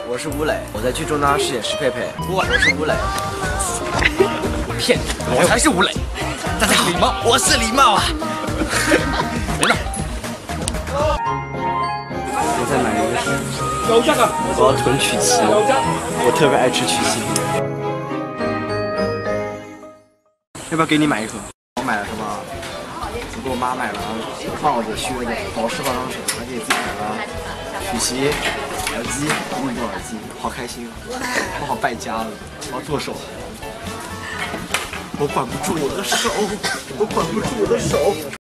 我是吴磊，我在剧中呢饰演石佩佩。我是吴磊， 骗你，我才是吴磊。大家好，礼貌， 我是礼貌啊。 别闹。 我再买一个我要囤曲奇，我特别爱吃曲奇。要不要给你买一盒？我买了什么？我给我妈买了帽子、靴子、保湿化妆水，还给自己买了曲奇、耳机、运动耳机，好开心啊！我好败家了，我要剁手。我管不住我的手，我管不住我的手。